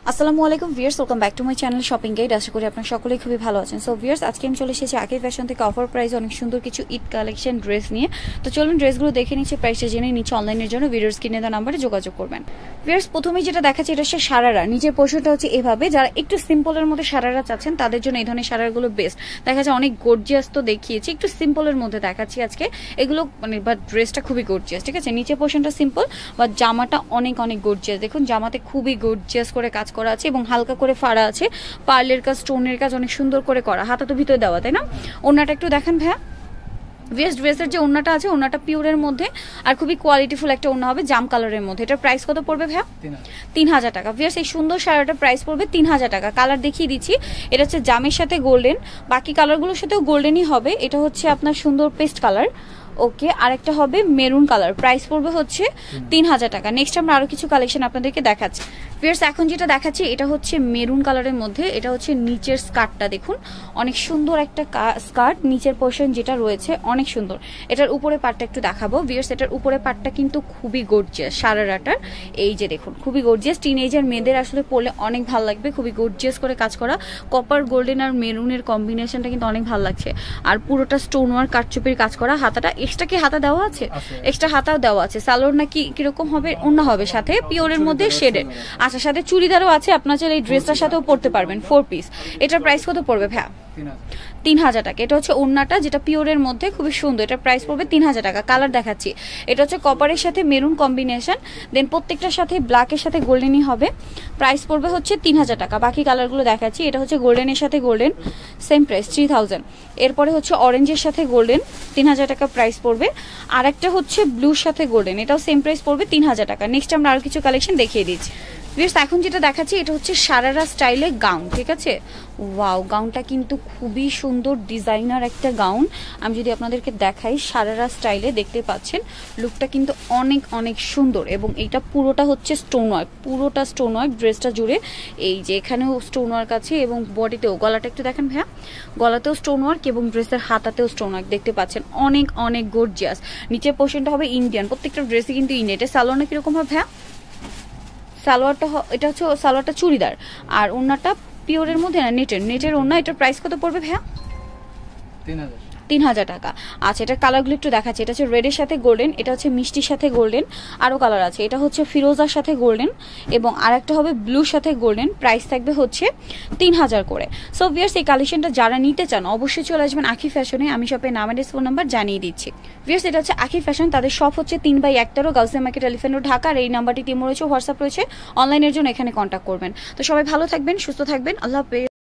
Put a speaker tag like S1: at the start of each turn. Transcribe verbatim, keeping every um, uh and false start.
S1: আসসালামু আলাইকুম viewers, welcome back to my channel shopping guide. আশা করি আপনারা সকলেই খুবই ভালো আছেন। সো ভিউয়ার্স, আজকে আমি চলে এসেছি আকি ফ্যাশন থেকে অফার প্রাইসে অনেক সুন্দর কিছু ঈদ কালেকশন ড্রেস নিয়ে। তো চলুন ড্রেসগুলো দেখে নিচ্ছি, প্রাইসটা জেনে নিচ্ছি। অনলাইনের জন্য ভিডিওর স্ক্রিনে দেওয়া নাম্বারে যোগাযোগ করবেন। ভিউয়ার্স, প্রথমেই যেটা দেখাচ্ছি এটা হচ্ছে সারারা। নিচের পোর্শনটা হচ্ছে এভাবে। যারা একটু সিম্পলের মধ্যে সারারা চাচ্ছেন তাদের জন্য এই ধরনের সারারাগুলো বেস্ট। দেখা যায় অনেক গর্জিয়াস তো দেখিয়েছি, একটু সিম্পলের মধ্যে দেখাচ্ছি আজকে এগুলো, মানে বা ড্রেসটা খুবই গর্জিয়াস। ঠিক আছে, নিচের পোর্শনটা সিম্পল বা জামাটা অনেক অনেক গর্জিয়াস। দেখুন জামাতে খুবই গর্জিয়াস করে কাজ করা আছে এবং হালকা করে ফাড়া আছে, পার্লের কাজ, স্টোনের কাজ অনেক সুন্দর করে করা। হাতা তো ভিতরে দেওয়া, তাই না? ওড়নাটা একটু দেখেন ভাইয়া। ভিউয়ার্স, ড্রেসের যে ওড়নাটা আছে ওড়নাটা পিওরের মধ্যে আর খুবই কোয়ালিটিফুল একটা ওড়না হবে জাম কালারের মধ্যে। এটার প্রাইস কত পড়বে ভাইয়া? তিন হাজার টাকা। ভিউয়ার্স, এই সুন্দর শাড়িটার প্রাইস পড়বে তিন হাজার টাকা। কালার দেখিয়ে দিচ্ছি। এটা হচ্ছে জামের সাথে গোল্ডেন, বাকি কালারগুলোর সাথেও গোল্ডেনই হবে। এটা হচ্ছে আপনার সুন্দর পেস্ট কালার। ওকে, আরেকটা হবে মেরুন কালার। প্রাইস পড়বে হচ্ছে তিন হাজার টাকা। নেক্সট আমরা আরো কিছু কালেকশন আপনাদেরকে দেখাচ্ছি। ভিউয়ার্স, এখন যেটা দেখাচ্ছি এটা হচ্ছে মেরুন কালারের মধ্যে। এটা হচ্ছে নিচের স্কার্টটা দেখুন, অনেক সুন্দর একটা স্কার্ট। নিচের পোর্শন যেটা রয়েছে অনেক সুন্দর। এটার উপরে পাটটা একটু দেখাবো। ভিউয়ার্স, এটার উপরে পাটটা কিন্তু খুবই গর্জিয়াস। সারারাটার এই যে দেখুন খুবই গর্জিয়াস। টিনেজার মেয়েদের আসলে পরলে অনেক ভালো লাগবে। খুবই গর্জিয়াস করে কাজ করা, কপার গোল্ডেন আর মেরুনের কম্বিনেশনটা কিন্তু অনেক ভালো লাগছে। আর পুরোটা স্টোন ওয়ার্ক কারচুপির কাজ করা। হাতাটা এক্সট্রা কি হাতা দেওয়া আছে? এক্সট্রা হাতাও দেওয়া আছে। সালোয়ার নাকি কিরকম হবে? অন্য হবে সাথে পিওরের মধ্যে শেডের। আচ্ছা, সাথে চুড়িদারও আছে। আপনার চাইলে এই ড্রেসটার সাথেও পরতে পারবেন। Four piece. এটার প্রাইস কত পড়বে ভাইয়া? তিন হাজার টাকা। এটা হচ্ছে ওড়নাটা যেটা পিওরের মধ্যে খুবই সুন্দর। এটার প্রাইস পড়বে তিন হাজার টাকা। কালার দেখাচ্ছি। এটা হচ্ছে কপারের সাথে মেরুন কম্বিনেশন, দেন প্রত্যেকটার সাথে ব্ল্যাকের সাথে গোল্ডেনই হবে। প্রাইস পড়বে হচ্ছে তিন হাজার টাকা। বাকি কালারগুলো দেখাচ্ছি। এটা হচ্ছে গোল্ডেনের সাথে golden, same price three thousand. এরপরে হচ্ছে অরেঞ্জের সাথে গোল্ডেন, তিন হাজার টাকা প্রাইস পড়বে। আর একটা হচ্ছে ব্লুর সাথে গোল্ডেন, এটাও সেম প্রাইস পড়বে তিন হাজার টাকা। নেক্সট আমরা আরো কিছু কালেকশন দেখিয়ে দিচ্ছি। ভিউয়ার্স, এখন যেটা দেখাচ্ছি এটা হচ্ছে সারারা স্টাইলে গাউন। ঠিক আছে, ওয়াও, গাউনটা কিন্তু খুবই সুন্দর ডিজাইনার একটা গাউন। আমি যদি আপনাদেরকে দেখাই সারারা স্টাইলে, দেখতে পাচ্ছেন লুকটা কিন্তু অনেক অনেক সুন্দর। এবং এইটা পুরোটা হচ্ছে স্টোন ওয়ার্ক, পুরোটা স্টোন ওয়ার্ক ড্রেসটা জুড়ে। এই যে এখানেও স্টোন ওয়ার্ক আছে এবং বডিতেও, গলাটা একটু দেখেন ভাইয়া, গলাতেও স্টোন ওয়ার্ক এবং ড্রেসের হাতাতেও স্টোন ওয়ার্ক। দেখতে পাচ্ছেন অনেক অনেক গর্জিয়াস। নিচের পোর্শনটা হবে ইন্ডিয়ান, প্রত্যেকটা ড্রেসই কিন্তু ইন্ডিয়ান। এটা সালোয়ারটা কিরকম হবে ভাইয়া? সালোয়ারটা এটা হচ্ছে সালোয়ারটা চুড়িদার, আর ওড়নাটা পিওরের মধ্যে না, নেটের নেটের ওড়না। এটার প্রাইস কত পড়বে ভাইয়া? তিন হাজার তিন হাজার টাকা। আচ্ছা, এটার কালারগুলো একটু দেখাচ্ছি। এটা হচ্ছে রেডের সাথে গোল্ডেন, এটা হচ্ছে মিষ্টির সাথে গোল্ডেন, আরও কালার আছে। এটা হচ্ছে ফিরোজার সাথে গোল্ডেন এবং আরেকটা হবে ব্লুর সাথে গোল্ডেন। প্রাইস থাকবে হচ্ছে তিন হাজার করে। সো ভিউয়ার্স, এই কালেকশনটা যারা নিতে চান অবশ্যই চলে আসবেন আকি ফ্যাশনে। আমি শপের নাম অ্যাড্রেস, ফোন নাম্বার জানিয়ে দিচ্ছি। ভিউয়ার্স, এটা হচ্ছে আকি ফ্যাশন। তাদের শপ হচ্ছে তিন বাই একতেরো Gausia market, elephant road, Dhaka. আর এই নাম্বারটি টিম রয়েছে, হোয়াটসঅ্যাপ রয়েছে। অনলাইনের জন্য এখানে কন্ট্যাক্ট করবেন। তো সবাই ভালো থাকবেন, সুস্থ থাকবেন। আল্লাহ হাফেজ।